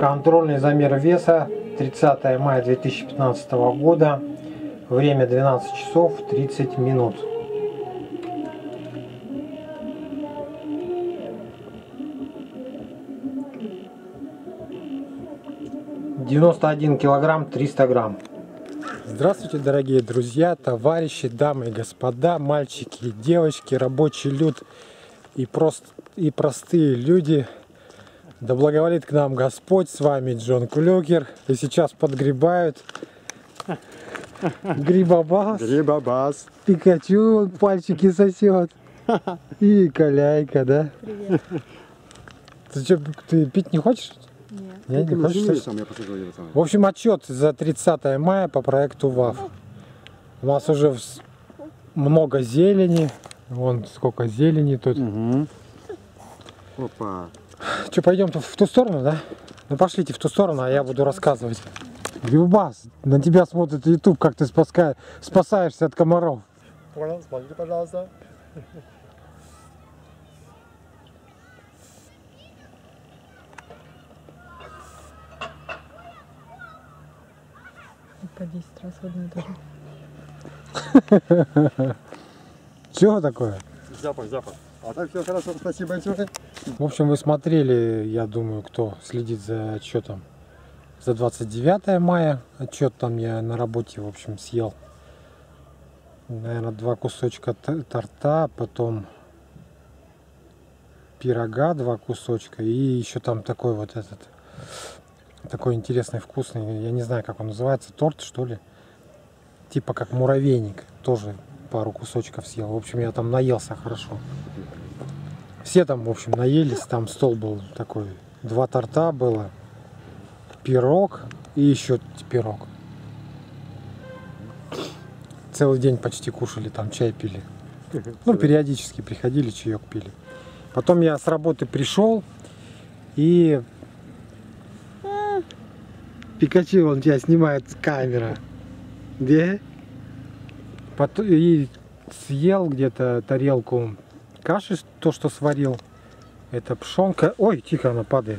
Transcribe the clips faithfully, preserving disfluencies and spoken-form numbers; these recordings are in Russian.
Контрольный замер веса, тридцатое мая две тысячи пятнадцатого года, время двенадцать часов тридцать минут. девяносто один килограмм триста грамм. Здравствуйте, дорогие друзья, товарищи, дамы и господа, мальчики и девочки, рабочий люд и, прост, и простые люди. Да благоволит к нам Господь, с вами Джон Клюкер. И сейчас подгребают Грибобас, Грибобас, Пикачу, он пальчики сосет. И Коляйка, да? Привет. Ты что, ты пить не хочешь? Нет. Нет, не хочешь? Сам, я посажу, я сам. В общем, отчет за тридцатое мая по проекту ВАФ. У нас уже много зелени. Вон сколько зелени тут. Угу. Опа. Что, пойдем в ту сторону, да? Ну пошлите в ту сторону, а я буду рассказывать. Грибас, на тебя смотрит YouTube, как ты спаска... спасаешься от комаров. Понял, смотрите, пожалуйста. По десять раз в одну и ту же. Чего такое? Запах, запах. А так все хорошо, спасибо большое. В общем, вы смотрели, я думаю, кто следит за отчетом, за двадцать девятое мая. Отчет там я на работе, в общем, съел. Наверное, два кусочка торта, потом пирога, два кусочка. И еще там такой вот этот, такой интересный, вкусный, я не знаю, как он называется, торт, что ли. Типа как муравейник, тоже пару кусочков съел. В общем, я там наелся хорошо. Все там, в общем, наелись, там стол был такой, два торта было, пирог и еще пирог. Целый день почти кушали, там чай пили. Ну, периодически приходили, чаек пили. Потом я с работы пришел и... Пикачу, он тебя снимает с камеры. Где? Потом и съел где-то тарелку каши, то, что сварил. Это пшенка. Ой, тихо, она падает.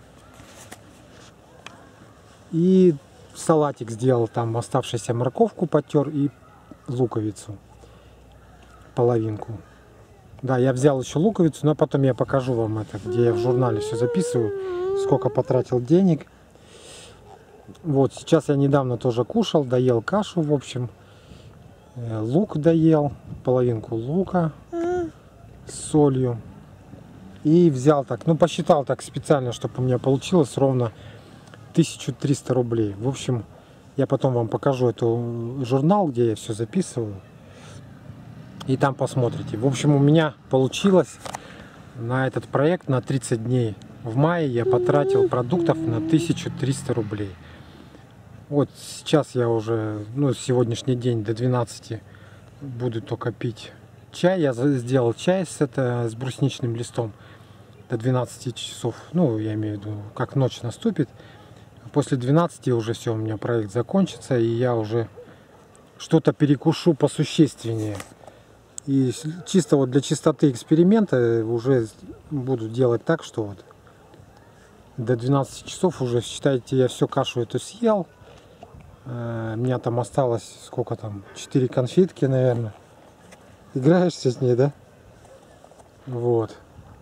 И салатик сделал, там оставшуюся морковку потер и луковицу. Половинку. Да, я взял еще луковицу, но потом я покажу вам это, где я в журнале все записываю, сколько потратил денег. Вот, сейчас я недавно тоже кушал, доел кашу, в общем. Лук доел, половинку лука с солью. И взял так, ну посчитал так специально, чтобы у меня получилось ровно тысяча триста рублей. В общем, я потом вам покажу эту журнал, где я все записываю. И там посмотрите. В общем, у меня получилось на этот проект на тридцать дней. В мае я потратил продуктов на тысячу триста рублей. Вот сейчас я уже, ну, сегодняшний день до двенадцати буду только пить чай. Я сделал чай с, это, с брусничным листом до двенадцати часов. Ну, я имею в виду, как ночь наступит. После двенадцати уже все, у меня проект закончится, и я уже что-то перекушу посущественнее. И чисто вот для чистоты эксперимента уже буду делать так, что вот до двенадцати часов уже, считайте, я всю кашу эту съел. У меня там осталось, сколько там, четыре конфетки, наверное. Играешься с ней, да? Вот.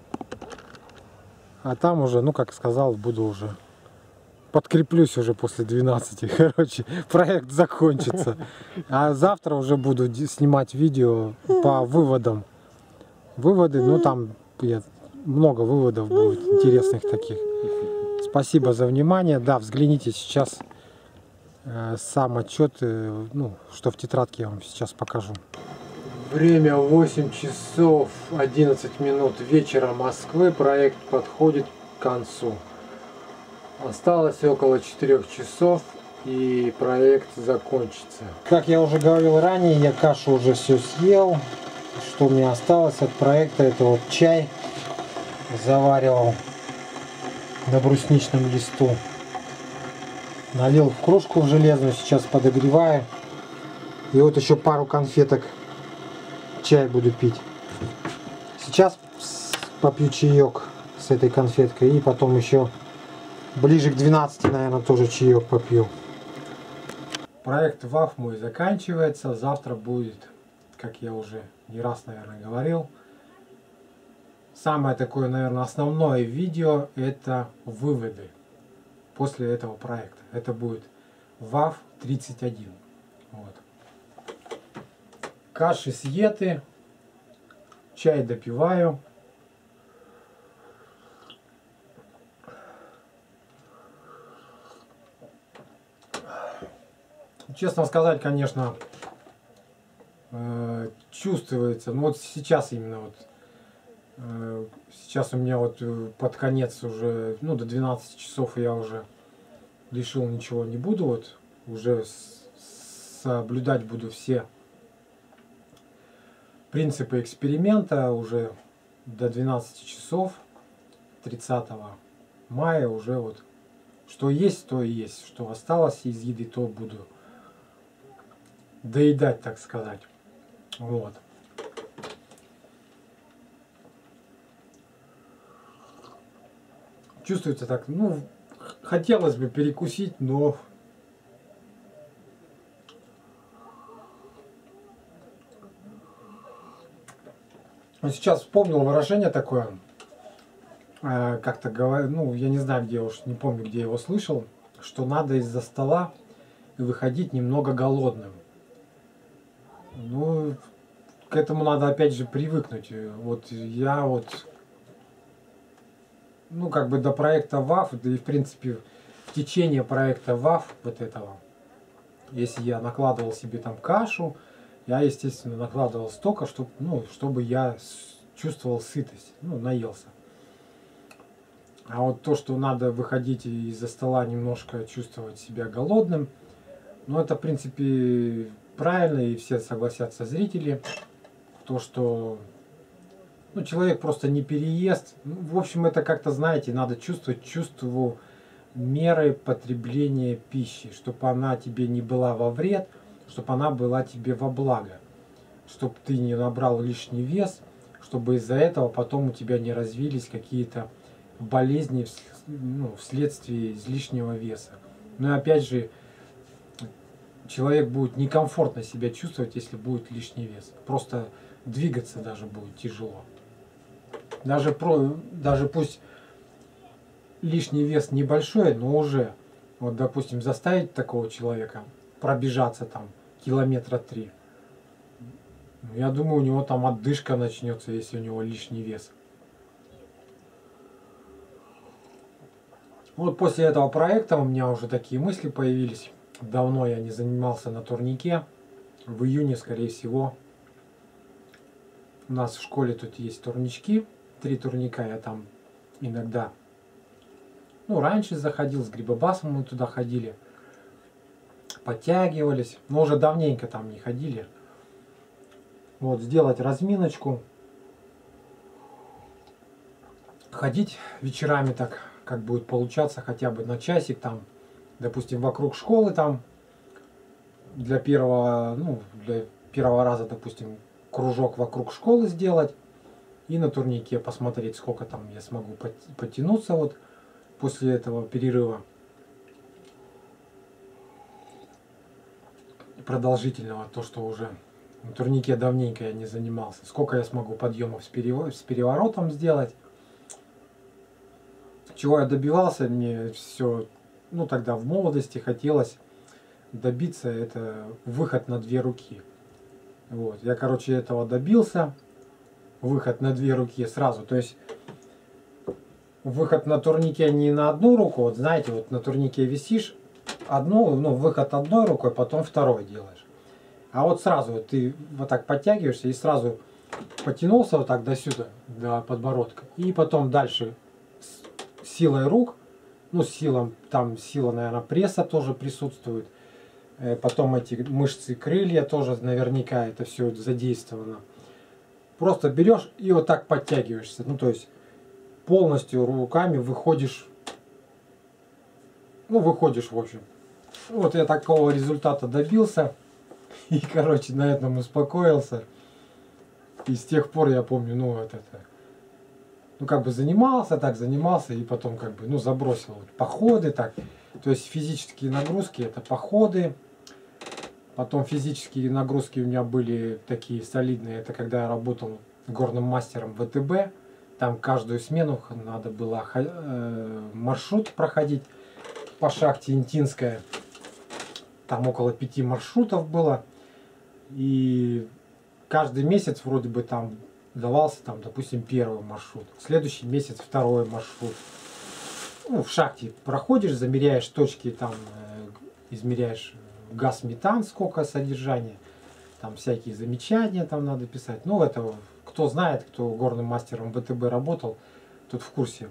А там уже, ну, как сказал, буду уже... Подкреплюсь уже после двенадцати. Короче, проект закончится. А завтра уже буду снимать видео по выводам. Выводы, ну, там я, много выводов будет интересных таких. Спасибо за внимание. Да, взгляните сейчас... Сам отчет, ну, что в тетрадке я вам сейчас покажу. Время восемь часов одиннадцать минут вечера Москвы. Проект подходит к концу. Осталось около четырёх часов и проект закончится. Как я уже говорил ранее, я кашу уже все съел. Что у меня осталось от проекта, это вот чай заваривал на брусничном листу. Налил в кружку в железную, сейчас подогреваю. И вот еще пару конфеток чай буду пить. Сейчас попью чаек с этой конфеткой. И потом еще ближе к двенадцати, наверное, тоже чаек попью. Проект ВАФ мой заканчивается. Завтра будет, как я уже не раз, наверное, говорил, самое такое, наверное, основное видео — это выводы после этого проекта. Это будет ВАФ тридцать один. Вот. Каши съеты, чай допиваю. Честно сказать, конечно, э, чувствуется, ну вот сейчас именно вот, э, сейчас у меня вот э, под конец уже, ну до двенадцати часов я уже решил ничего не буду, вот уже с- соблюдать буду все принципы эксперимента уже до двенадцати часов тридцатого мая уже вот что есть, то и есть, что осталось из еды, то буду доедать, так сказать. Вот. Чувствуется так, ну, хотелось бы перекусить, но вот сейчас вспомнил выражение такое, э, как-то говорю, ну, я не знаю, где уж, не помню, где его слышал, что надо из-за стола выходить немного голодным. Ну, к этому надо опять же привыкнуть. Вот я вот, ну, как бы до проекта ВАФ, да и в принципе в течение проекта ВАФ вот этого, если я накладывал себе там кашу, я, естественно, накладывал столько, чтобы, ну, чтобы я чувствовал сытость, ну, наелся. А вот то, что надо выходить из-за стола немножко чувствовать себя голодным, ну, это, в принципе, правильно, и все согласятся зрители, то, что, ну, человек просто не переест. Ну, в общем, это как-то, знаете, надо чувствовать чувство меры потребления пищи, чтобы она тебе не была во вред, чтобы она была тебе во благо, чтобы ты не набрал лишний вес, чтобы из-за этого потом у тебя не развились какие-то болезни, ну, вследствие излишнего веса. Но опять же, человек будет некомфортно себя чувствовать, если будет лишний вес. Просто двигаться даже будет тяжело. Даже, про, даже пусть лишний вес небольшой, но уже, вот, допустим, заставить такого человека пробежаться там километра три, я думаю, у него там отдышка начнется, если у него лишний вес. Вот после этого проекта у меня уже такие мысли появились. Давно я не занимался на турнике. В июне, скорее всего, у нас в школе тут есть турнички. Три турника я там иногда, ну, раньше заходил, с Грибобасом мы туда ходили. Подтягивались, но уже давненько там не ходили. Вот, сделать разминочку. Ходить вечерами так, как будет получаться, хотя бы на часик там, допустим, вокруг школы там, для первого, ну, для первого раза, допустим, кружок вокруг школы сделать, и на турнике посмотреть, сколько там я смогу подтянуться вот после этого перерыва продолжительного, то, что уже на турнике давненько я не занимался, сколько я смогу подъемов с переворотом сделать. Чего я добивался, мне все, ну, тогда в молодости хотелось добиться, это выход на две руки. Вот, я, короче, этого добился, выход на две руки сразу, то есть выход на турнике не на одну руку, вот знаете, вот на турнике висишь, одну, ну, выход одной рукой, потом второй делаешь. А вот сразу вот ты вот так подтягиваешься и сразу потянулся вот так до сюда, до подбородка, и потом дальше силой рук, ну, силом, там сила, наверное, пресса тоже присутствует. Потом эти мышцы крылья тоже наверняка это все задействовано. Просто берешь и вот так подтягиваешься. Ну, то есть полностью руками выходишь, ну, выходишь, в общем. Вот я такого результата добился. И, короче, на этом успокоился. И с тех пор я помню, ну, вот это, ну, как бы занимался, так занимался, и потом как бы, ну, забросил вот походы, так. То есть физические нагрузки это походы. Потом физические нагрузки у меня были такие солидные. Это когда я работал горным мастером в ВТБ. Там каждую смену надо было э, маршрут проходить по шахте Интинская. Там около пяти маршрутов было. И каждый месяц вроде бы там давался, там, допустим, первый маршрут. Следующий месяц второй маршрут. Ну, в шахте проходишь, замеряешь точки, там э, измеряешь газ, метан, сколько содержания. Там всякие замечания там надо писать. Ну, это кто знает, кто горным мастером в ВТБ работал, тут в курсе.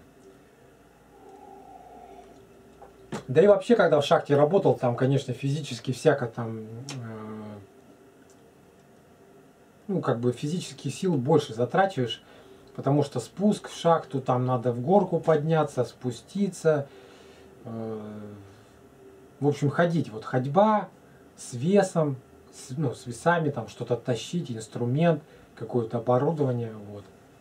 Да и вообще, когда в шахте работал, там, конечно, физически всяко там, э, ну, как бы физических сил больше затрачиваешь, потому что спуск в шахту, там надо в горку подняться, спуститься, э, в общем, ходить. Вот ходьба с весом, с, ну, с весами, там что-то тащить, инструмент, какое-то оборудование, вот.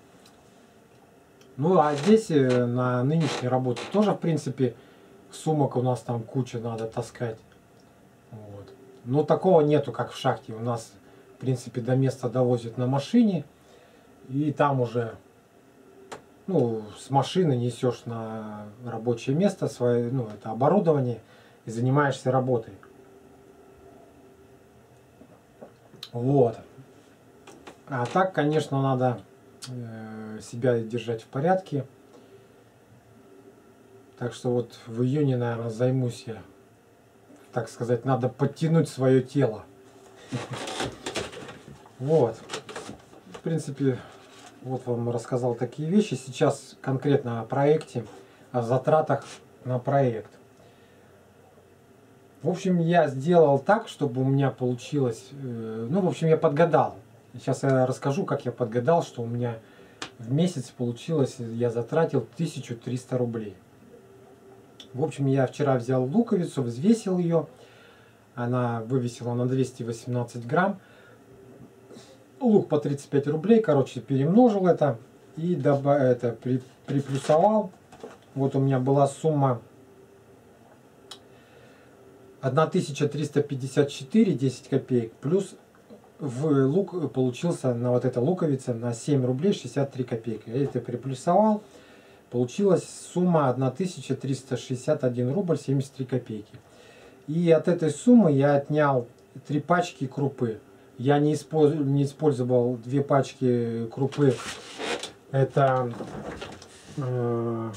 Ну, а здесь э, на нынешней работе тоже, в принципе, сумок у нас там куча надо таскать. Вот. Но такого нету, как в шахте. У нас, в принципе, до места довозят на машине. И там уже, ну, с машины несешь на рабочее место свое, ну, это оборудование, и занимаешься работой. Вот. А так, конечно, надо э, себя держать в порядке. Так что вот в июне, наверное, займусь я, так сказать, надо подтянуть свое тело. Вот. В принципе, вот вам рассказал такие вещи. Сейчас конкретно о проекте, о затратах на проект. В общем, я сделал так, чтобы у меня получилось, э, ну, в общем, я подгадал. Сейчас я расскажу, как я подгадал, что у меня в месяц получилось, я затратил тысячу триста рублей. В общем, я вчера взял луковицу, взвесил ее. Она вывесила на двести восемнадцать грамм. Лук по тридцать пять рублей. Короче, перемножил это и добав... это, при... приплюсовал. Вот у меня была сумма тысяча триста пятьдесят четыре десять копеек. Плюс в лук получился на вот эта луковица на семь рублей шестьдесят три копейки. Я это приплюсовал. Получилась сумма тысяча триста шестьдесят один рубль семьдесят три копейки. И от этой суммы я отнял три пачки крупы. Я не использовал, не использовал две пачки крупы. Это э,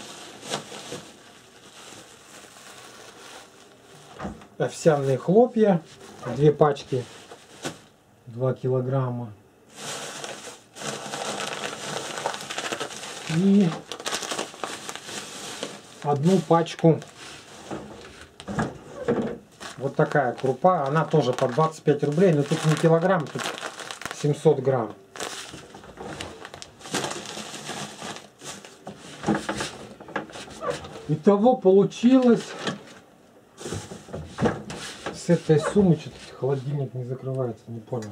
овсяные хлопья. Две пачки. два килограмма. И одну пачку, вот такая крупа, она тоже по двадцать пять рублей, но тут не килограмм, тут семьсот грамм. Итого получилось с этой суммы, что-то холодильник не закрывается, не понял.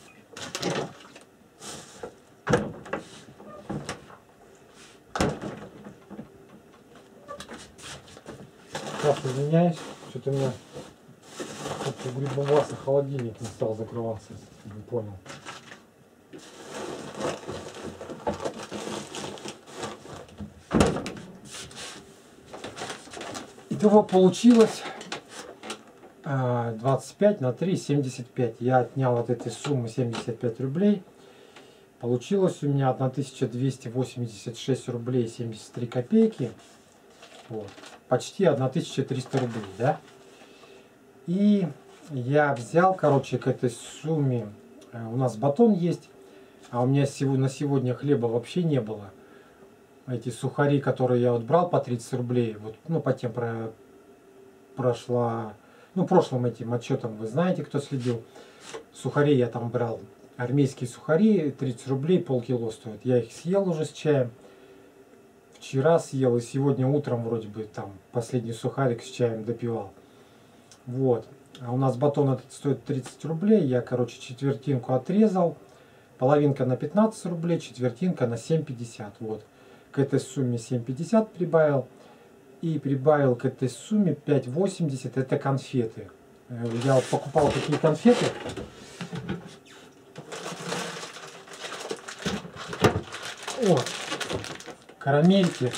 Сейчас извиняюсь, что-то у меня как-то грибовался холодильник не стал закрываться, не понял. Итого получилось двадцать пять на три семьдесят пять. Я отнял от этой суммы семьдесят пять рублей. Получилось у меня тысяча двести восемьдесят шесть рублей семьдесят три копейки. Вот. Почти тысяча триста рублей, да? И я взял, короче, к этой сумме, у нас батон есть, а у меня на сегодня хлеба вообще не было. Эти сухари, которые я вот брал по тридцать рублей, вот, ну, по тем про, прошла, ну, прошлым этим отчетом, вы знаете, кто следил, сухари я там брал, армейские сухари, тридцать рублей, полкило стоят. Я их съел уже с чаем. Вчера съел и сегодня утром вроде бы там последний сухарик с чаем допивал. Вот. А у нас батон этот стоит тридцать рублей. Я, короче, четвертинку отрезал. Половинка на пятнадцать рублей, четвертинка на семь пятьдесят. Вот. к этой сумме семь пятьдесят прибавил. И прибавил к этой сумме пять восемьдесят, это конфеты. Я вот покупал такие конфеты. Вот. Карамельки.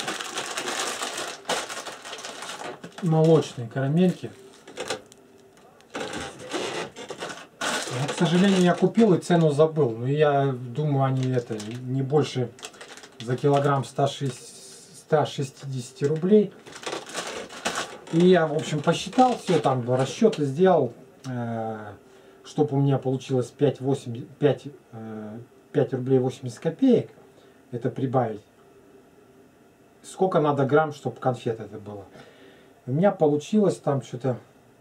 Молочные карамельки. Но, к сожалению, я купил и цену забыл. Но я думаю, они это не больше за килограмм ста шестидесяти рублей. И я, в общем, посчитал все, там расчеты сделал, э, чтобы у меня получилось пять рублей восемьдесят копеек. Это прибавить. Сколько надо грамм, чтобы конфет это было. У меня получилось там что-то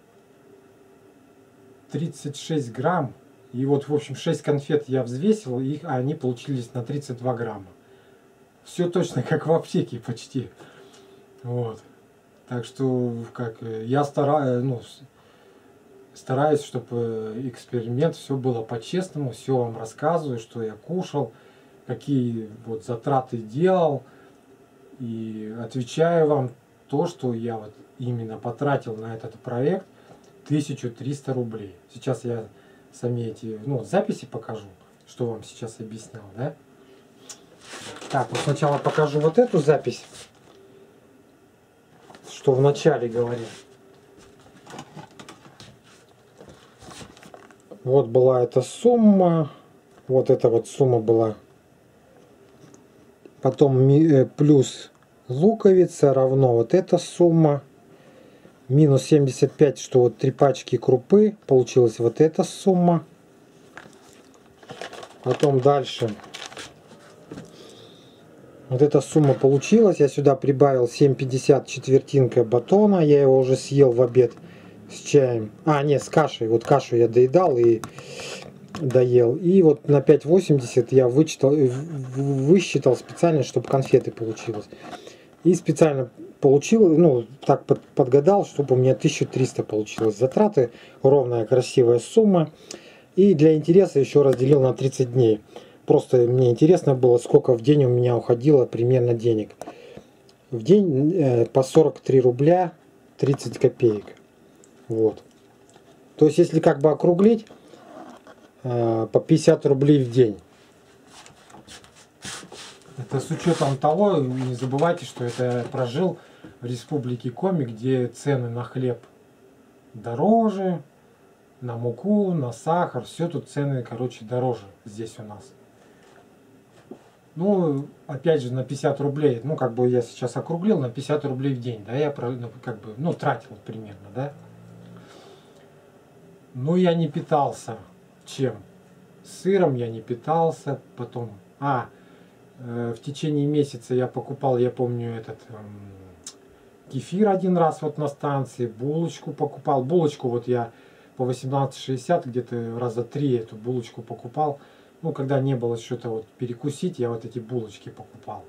тридцать шесть грамм. И вот, в общем, шесть конфет я взвесил, и а они получились на тридцать два грамма. Все точно как в аптеке почти. Вот. Так что как я стараюсь, ну, стараюсь, чтобы эксперимент все было по-честному, все вам рассказываю, что я кушал, какие вот затраты делал, и отвечаю вам то, что я вот именно потратил на этот проект тысячу триста рублей. Сейчас я сами эти, ну, записи покажу, что вам сейчас объяснял, да? Так, вот сначала покажу вот эту запись, что в начале говорил. Вот была эта сумма, вот эта вот сумма была. Потом плюс луковица равно вот эта сумма. Минус семьдесят пять, что вот три пачки крупы. Получилась вот эта сумма. Потом дальше. Вот эта сумма получилась. Я сюда прибавил семь пятьдесят четвертинка батона. Я его уже съел в обед с чаем. А, нет, с кашей. Вот кашу я доедал и доел. И вот на пять восемьдесят я вычитал, высчитал специально, чтобы конфеты получилось. И специально получил, ну, так подгадал, чтобы у меня тысяча триста получилось. Затраты, ровная красивая сумма. И для интереса еще разделил на тридцать дней. Просто мне интересно было, сколько в день у меня уходило примерно денег. В день э, по сорок три рубля тридцать копеек. Вот. То есть, если как бы округлить, э, по пятьдесят рублей в день. Это с учетом того, не забывайте, что это я прожил в Республике Коми, где цены на хлеб дороже, на муку, на сахар, все тут цены, короче, дороже здесь у нас. Ну, опять же, на пятьдесят рублей, ну, как бы я сейчас округлил, на пятьдесят рублей в день, да, я, ну, как бы, ну, тратил примерно, да. Ну, я не питался чем? Сыром я не питался, потом, а, э, в течение месяца я покупал, я помню, этот э, кефир один раз вот на станции, булочку покупал, булочку вот я по восемнадцать шестьдесят где-то раза три эту булочку покупал. Ну, когда не было что-то вот перекусить, я вот эти булочки покупал.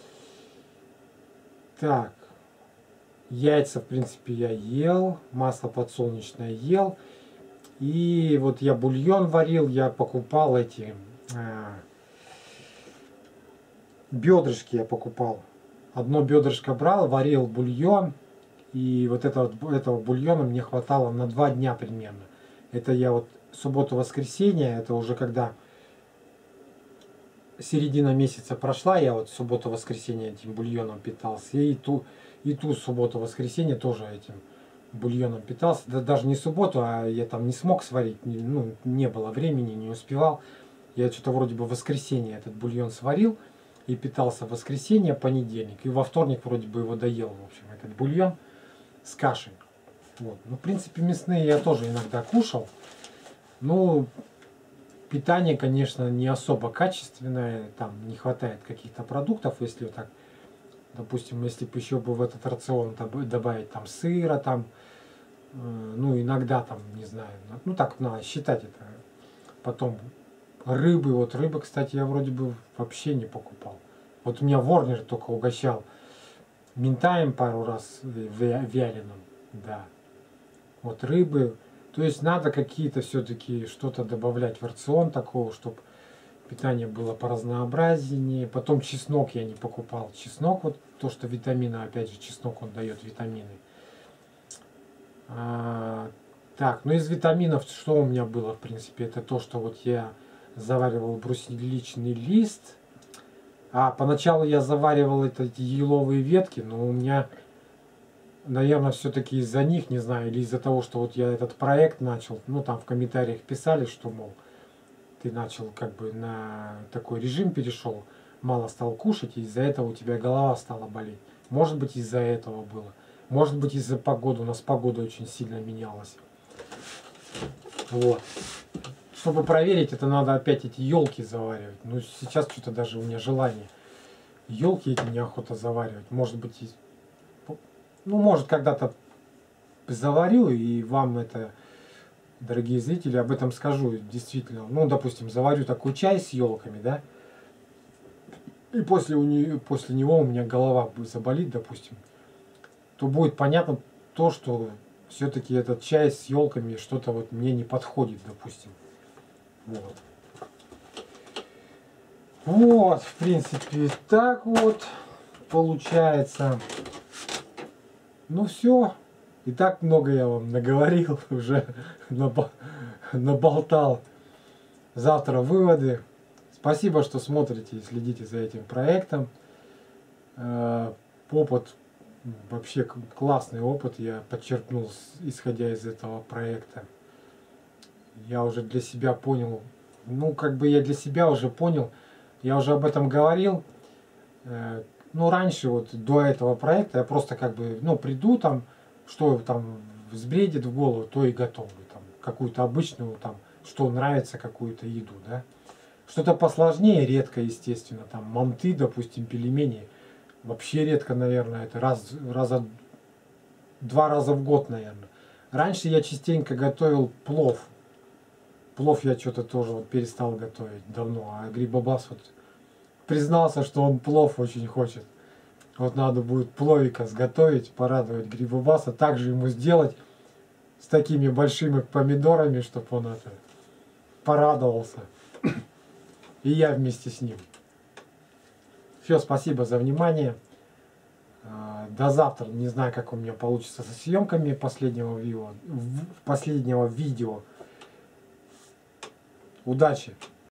Так. Яйца, в принципе, я ел. Масло подсолнечное ел. И вот я бульон варил, я покупал эти... А, бедрышки я покупал. Одно бедрышко брал, варил бульон. И вот этого, этого бульона мне хватало на два дня примерно. Это я вот субботу-воскресенье, это уже когда... середина месяца прошла, я вот субботу-воскресенье этим бульоном питался. И ту, и ту субботу-воскресенье тоже этим бульоном питался. Да даже не субботу, а я там не смог сварить. Не, ну, не было времени, не успевал. Я что-то вроде бы в воскресенье этот бульон сварил и питался в воскресенье, понедельник. И во вторник вроде бы его доел, в общем, этот бульон с кашей. Вот. Ну, в принципе, мясные я тоже иногда кушал. Ну, питание, конечно, не особо качественное, там не хватает каких-то продуктов, если вот так, допустим, если бы еще бы в этот рацион добавить там сыра, там, э, ну иногда там, не знаю, ну так надо считать это. Потом рыбы, вот рыбы, кстати, я вроде бы вообще не покупал. Вот у меня Ворнер только угощал минтаем пару раз вяленым, да. Вот рыбы. То есть надо какие-то все-таки что-то добавлять в рацион такого, чтобы питание было поразнообразнее. Потом чеснок я не покупал. Чеснок, вот то, что витамины, опять же, чеснок он дает витамины. А, так, ну из витаминов, что у меня было, в принципе, это то, что вот я заваривал брусничный лист. А поначалу я заваривал это, эти еловые ветки, но у меня, наверное, все-таки из-за них, не знаю, или из-за того, что вот я этот проект начал, ну там в комментариях писали, что, мол, ты начал как бы на такой режим перешел, мало стал кушать, и из-за этого у тебя голова стала болеть. Может быть, из-за этого было. Может быть, из-за погоды. У нас погода очень сильно менялась. Вот. Чтобы проверить, это надо опять эти елки заваривать. Ну, сейчас что-то даже у меня желание. Елки эти неохота заваривать. Может быть, и... ну, может, когда-то заварю, и вам это, дорогие зрители, об этом скажу. Действительно, ну, допустим, заварю такой чай с елками, да, и после, у нее, после него у меня голова заболит, допустим, то будет понятно то, что все-таки этот чай с елками что-то вот мне не подходит, допустим. Вот. Вот, в принципе, так вот получается. Ну все. И так много я вам наговорил, уже наболтал. Завтра выводы. Спасибо, что смотрите и следите за этим проектом. Опыт, вообще классный опыт я подчеркнул, исходя из этого проекта. Я уже для себя понял, ну как бы я для себя уже понял, я уже об этом говорил. Ну раньше, вот до этого проекта, я просто как бы, ну приду там, что там взбредет в голову, то и готовлю. Там какую-то обычную, там, что нравится, какую-то еду, да. Что-то посложнее, редко, естественно, там манты, допустим, пельмени. Вообще редко, наверное, это раз, раза, два раза в год, наверное. Раньше я частенько готовил плов. Плов я что-то тоже вот перестал готовить давно, а Грибобас вот признался, что он плов очень хочет. Вот надо будет пловика сготовить, порадовать Грибобаса, также ему сделать с такими большими помидорами, чтобы он это порадовался. И я вместе с ним. Все, спасибо за внимание. До завтра. Не знаю, как у меня получится со съемками последнего видео. Последнего видео. Удачи!